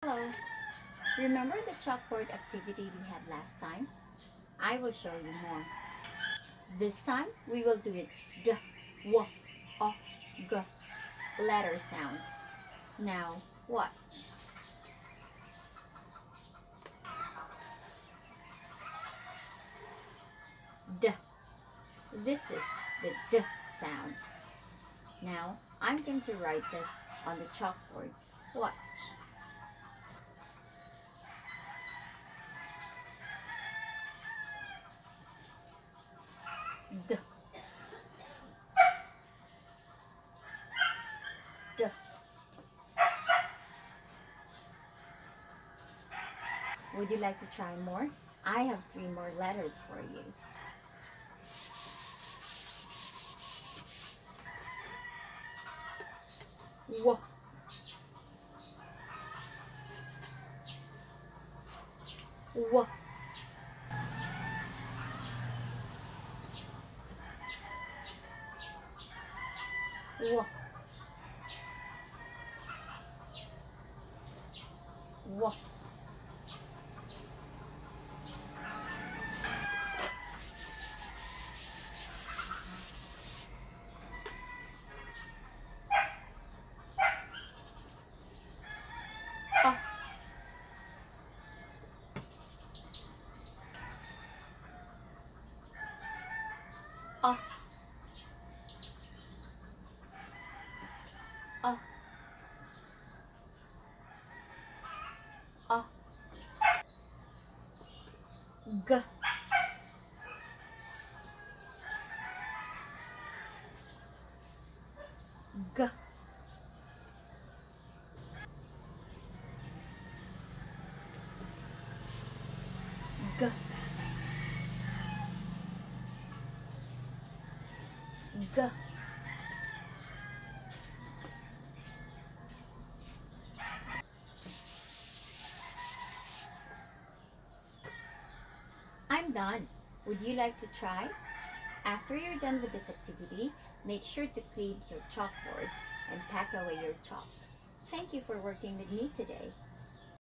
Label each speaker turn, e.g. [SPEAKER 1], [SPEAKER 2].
[SPEAKER 1] Hello. Remember the chalkboard activity we had last time? I will show you more. This time we will do it d, w, o, g letter sounds. Now watch. D. This is the d sound. Now I'm going to write this on the chalkboard. Watch. D. D. Would you like to try more? I have 3 more letters for you. W. W. W. W. A. A. A. A. G. G. G. G. I'm done. Would you like to try? After you're done with this activity, make sure to clean your chalkboard and pack away your chalk. Thank you for working with me today.